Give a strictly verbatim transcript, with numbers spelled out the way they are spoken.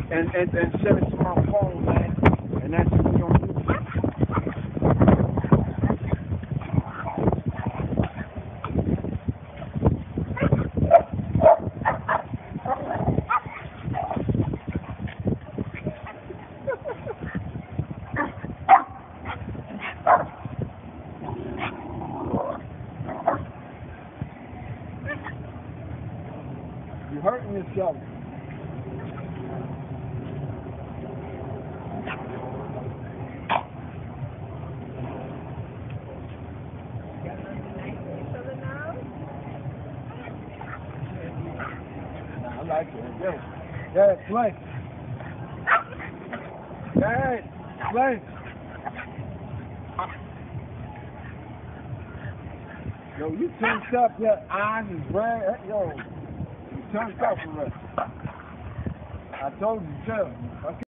and, and, and send it to my phone, man. And that's what we gonna do. You're hurting yourself. I like it. Yeah, yeah, play. Yeah, play. Yo, you tensed up. Your eyes is red. Yo, you tensed up for us. I told you, too. Okay.